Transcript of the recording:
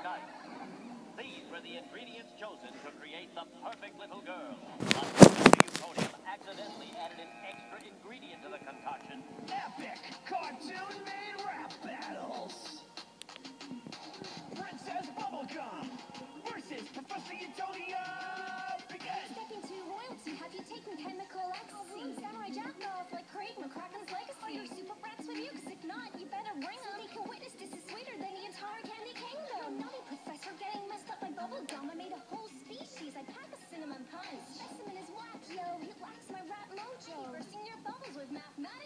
night. These were the ingredients chosen to create the perfect little girl. Unfortunately, Euphonium accidentally added an extra ingredient to the concoction. Epic cartoon-made rap battles. Princess Bubblegum versus Professor Utopia. Begin. Step into royalty. Have you taken chemical ecstasy? Samurai jack off like Craig McCracken's legacy. Are your super brats with you? Cause if not, you better bring them. So they can witness this is sweeter than the entire candy kingdom. Naughty professor getting messed up by bubblegum. I made a whole species. I pack a cinnamon pie. Specimen is whack, yo. He lacks my rap mojo. Bursting your bubbles with mathematics.